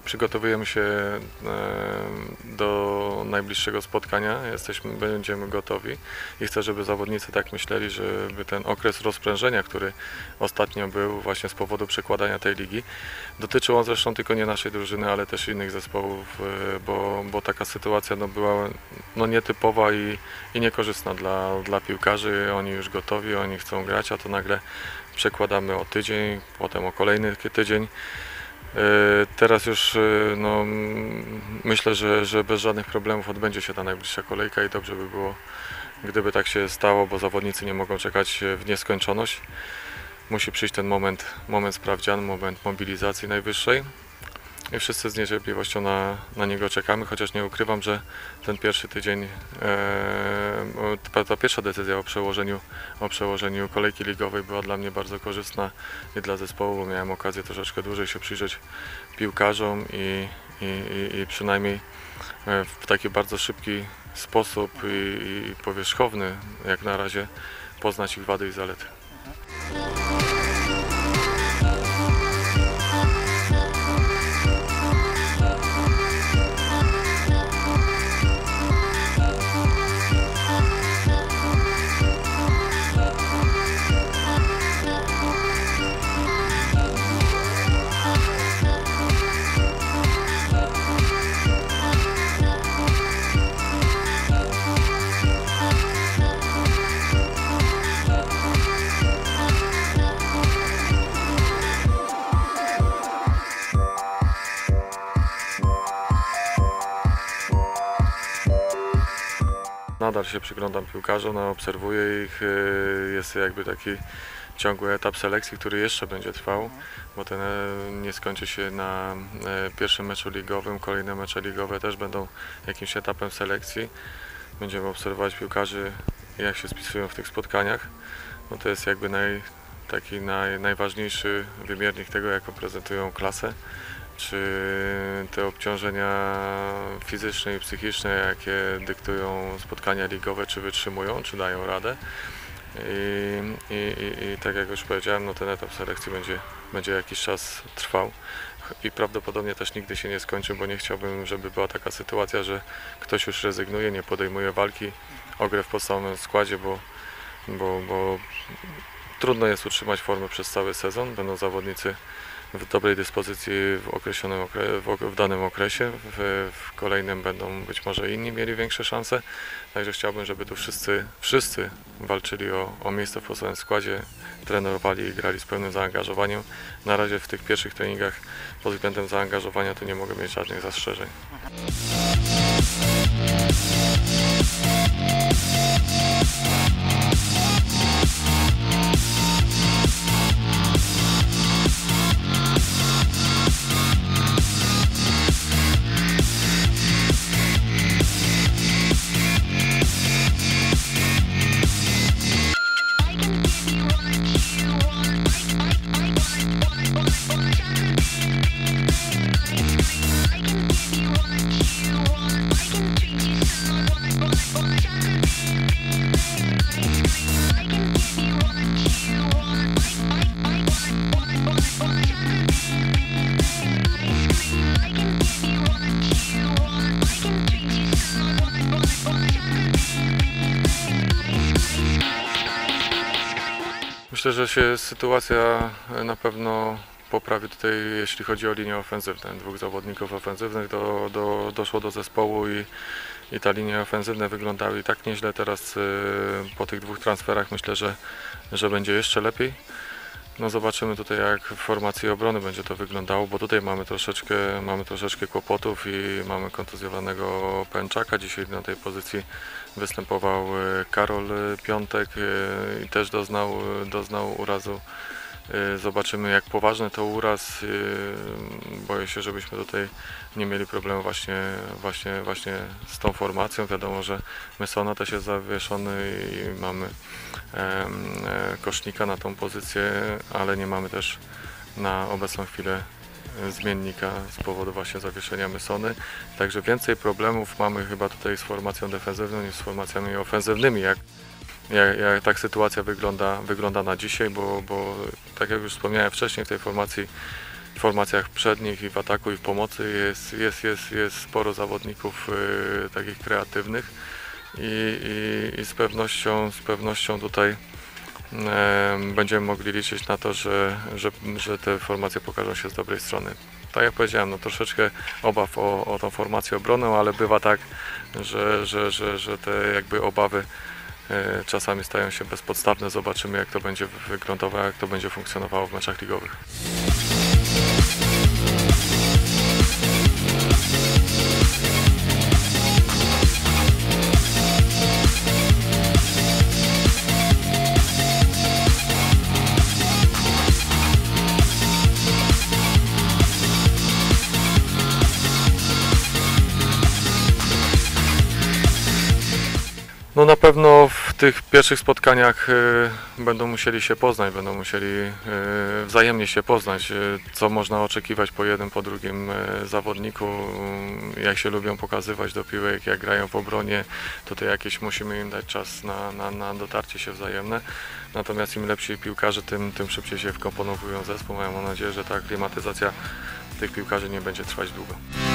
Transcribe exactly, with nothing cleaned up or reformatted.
przygotowujemy się do najbliższego spotkania, jesteśmy, będziemy gotowi i chcę, żeby zawodnicy tak myśleli, żeby ten okres rozprężenia, który ostatnio był właśnie z powodu przekładania tej ligi, dotyczył on zresztą tylko nie naszej drużyny, ale też innych zespołów, bo, bo taka sytuacja no, była no, nietypowa i, i niekorzystna dla, dla piłkarzy. Oni już gotowi, oni chcą grać, a to nagle przekładamy o tydzień, potem o kolejny tydzień. Teraz już no, myślę, że, że bez żadnych problemów odbędzie się ta najbliższa kolejka i dobrze by było, gdyby tak się stało, bo zawodnicy nie mogą czekać w nieskończoność. Musi przyjść ten moment, moment sprawdzian, moment mobilizacji najwyższej i wszyscy z niecierpliwością na, na niego czekamy, chociaż nie ukrywam, że ten pierwszy tydzień, e, ta pierwsza decyzja o przełożeniu, o przełożeniu kolejki ligowej była dla mnie bardzo korzystna i dla zespołu, bo miałem okazję troszeczkę dłużej się przyjrzeć piłkarzom i, i, i przynajmniej w taki bardzo szybki sposób i, i powierzchowny jak na razie poznać ich wady i zalety. Nadal się przyglądam piłkarzom, no, obserwuję ich, jest jakby taki ciągły etap selekcji, który jeszcze będzie trwał, bo ten nie skończy się na pierwszym meczu ligowym, kolejne mecze ligowe też będą jakimś etapem selekcji. Będziemy obserwować piłkarzy, jak się spisują w tych spotkaniach, no to jest jakby naj, taki naj, najważniejszy wymiernik tego, jaką prezentują klasę. Czy te obciążenia fizyczne i psychiczne, jakie dyktują spotkania ligowe, czy wytrzymują, czy dają radę. I, i, i, i tak jak już powiedziałem, no ten etap selekcji będzie, będzie jakiś czas trwał i prawdopodobnie też nigdy się nie skończy, bo nie chciałbym, żeby była taka sytuacja, że ktoś już rezygnuje, nie podejmuje walki o grę w podstawowym składzie, bo, bo, bo trudno jest utrzymać formę przez cały sezon. Będą zawodnicy w dobrej dyspozycji w określonym okre w, w danym okresie, w, w kolejnym będą być może inni mieli większe szanse, także chciałbym, żeby tu wszyscy, wszyscy walczyli o, o miejsce w podstawowym składzie, trenowali i grali z pełnym zaangażowaniem. Na razie w tych pierwszych treningach pod względem zaangażowania to nie mogę mieć żadnych zastrzeżeń. Myślę, że się sytuacja na pewno poprawi tutaj, jeśli chodzi o linię ofensywną. Dwóch zawodników ofensywnych do, do, doszło do zespołu i, i ta linia ofensywna wyglądały i tak nieźle. Teraz y, po tych dwóch transferach myślę, że, że będzie jeszcze lepiej. No zobaczymy tutaj, jak w formacji obrony będzie to wyglądało, bo tutaj mamy troszeczkę, mamy troszeczkę kłopotów i mamy kontuzjowanego Pęczaka. Dzisiaj na tej pozycji występował Karol Piątek i też doznał, doznał urazu. Zobaczymy, jak poważny to uraz. Boję się, żebyśmy tutaj nie mieli problemu właśnie, właśnie, właśnie z tą formacją. Wiadomo, że Mesona też jest zawieszony i mamy Kosznika na tą pozycję, ale nie mamy też na obecną chwilę zmiennika z powodu właśnie zawieszenia Mesony. Także więcej problemów mamy chyba tutaj z formacją defensywną niż z formacjami ofensywnymi. Jak Jak, jak tak sytuacja wygląda, wygląda na dzisiaj, bo, bo tak jak już wspomniałem wcześniej, w tej formacji formacjach przednich i w ataku i w pomocy jest, jest, jest, jest sporo zawodników y, takich kreatywnych i, i, i z pewnością, z pewnością tutaj y, będziemy mogli liczyć na to, że, że, że te formacje pokażą się z dobrej strony. Tak jak powiedziałem, no troszeczkę obaw o, o tą formację obronną, ale bywa tak, że, że, że, że te jakby obawy y, czasami stają się bezpodstawne. Zobaczymy, jak to będzie wyglądało, jak to będzie funkcjonowało w meczach ligowych. No na pewno w tych pierwszych spotkaniach y, będą musieli się poznać, będą musieli y, wzajemnie się poznać, y, co można oczekiwać po jednym, po drugim y, zawodniku, y, jak się lubią pokazywać do piłek, jak grają w obronie. Tutaj jakieś musimy im dać czas na, na, na dotarcie się wzajemne. Natomiast im lepsi piłkarze, tym, tym szybciej się wkomponowują w zespół. Mam nadzieję, że ta aklimatyzacja tych piłkarzy nie będzie trwać długo.